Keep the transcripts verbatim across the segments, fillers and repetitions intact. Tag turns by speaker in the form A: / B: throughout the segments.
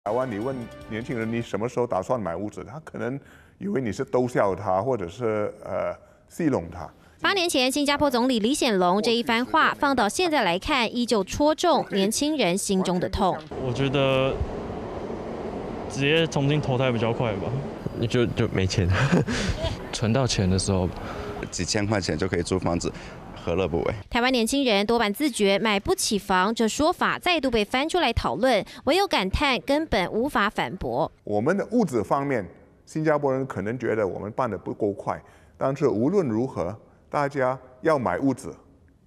A: 台湾，你问年轻人你什么时候打算买屋子，他可能以为你是逗笑他，或者是呃戏弄他。
B: 八年前，新加坡总理李显龙这一番话，放到现在来看，依旧戳中年轻人心中的痛。
C: 我觉得直接重新投胎比较快吧，
D: 就就没钱，存到钱的时候，
E: 几千块钱就可以租房子。 何乐不为？
B: 台湾年轻人多半自觉买不起房，这说法再度被翻出来讨论，唯有感叹根本无法反驳。
A: 我们的物质方面，新加坡人可能觉得我们办得不够快，但是无论如何，大家要买屋子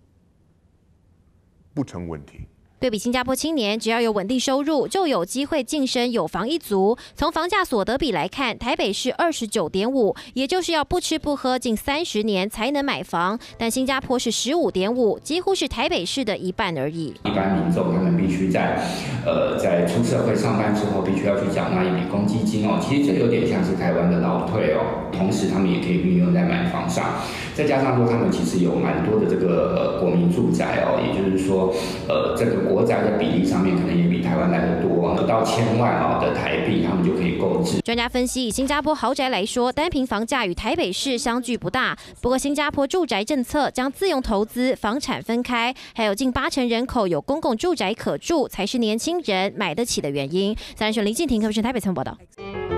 A: 不成问题。
B: 对比新加坡青年，只要有稳定收入，就有机会晋升有房一族。从房价所得比来看，台北市二十九点五，也就是要不吃不喝近三十年才能买房；但新加坡是十五点五，几乎是台北市的一半而已。
F: 一般民众他们必须在呃在出社会上班之后，必须要去缴纳一笔公积金哦。其实这有点像是台湾的劳退哦，同时他们也可以运用在买房上。再加上说，他们其实有蛮多的这个呃国民住宅哦，也就是说，呃这个。 国宅的比例上面可能也比台湾来得多，不到千万啊的台币，他们就可以购置。
B: 专家分析，以新加坡豪宅来说，单坪房价与台北市相距不大。不过，新加坡住宅政策将自用投资、房产分开，还有近八成人口有公共住宅可住，才是年轻人买得起的原因。三立新闻林静婷，科视台北采访报道。